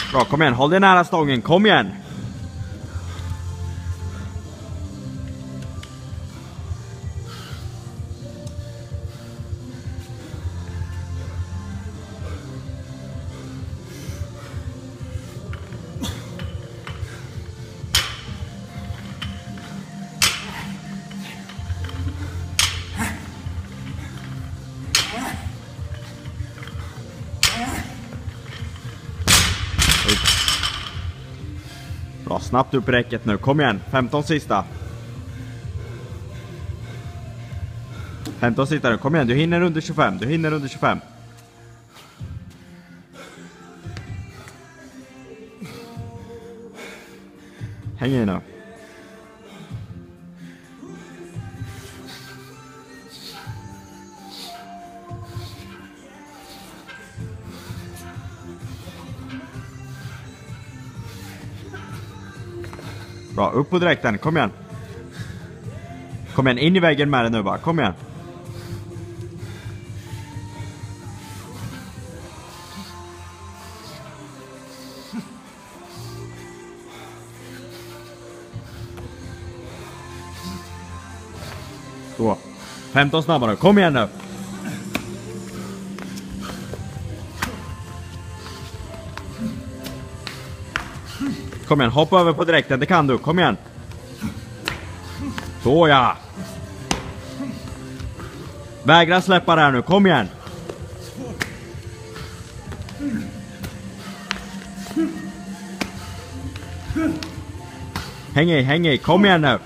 Bra, kom igen. Håll dig nära stången. Kom igen. Bra, snabbt upp räcket nu. Kom igen. 15 sista. 15 sista nu. Kom igen. Du hinner under 25. Du hinner under 25. Häng i nu. Bra, upp på direkten. Kom igen. Kom igen, in i väggen med det nu bara. Kom igen. Så. 15 snabbare. Kom igen nu. Kom igen, hoppa över på direkten. Det kan du. Kom igen. Så ja. Vägra släppa det här nu. Kom igen. Häng i. Kom igen nu.